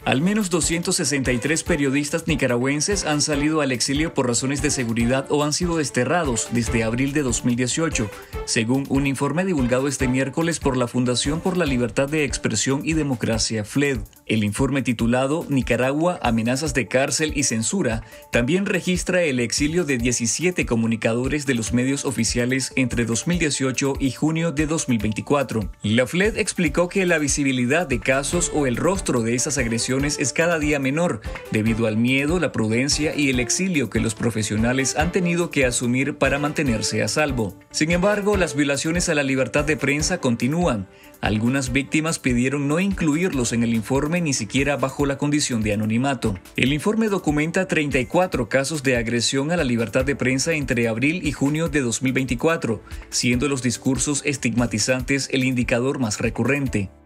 Al menos 263 periodistas nicaragüenses han salido al exilio por razones de seguridad o han sido desterrados desde abril de 2018, según un informe divulgado este miércoles por la Fundación por la Libertad de Expresión y Democracia, FLED. El informe titulado Nicaragua, amenazas de cárcel y censura también registra el exilio de 17 comunicadores de los medios oficiales entre 2018 y junio de 2024. La FLED explicó que la visibilidad de casos o el rostro de esas agresiones es cada día menor, debido al miedo, la prudencia y el exilio que los profesionales han tenido que asumir para mantenerse a salvo. Sin embargo, las violaciones a la libertad de prensa continúan. Algunas víctimas pidieron no incluirlos en el informe ni siquiera bajo la condición de anonimato. El informe documenta 34 casos de agresión a la libertad de prensa entre abril y junio de 2024, siendo los discursos estigmatizantes el indicador más recurrente.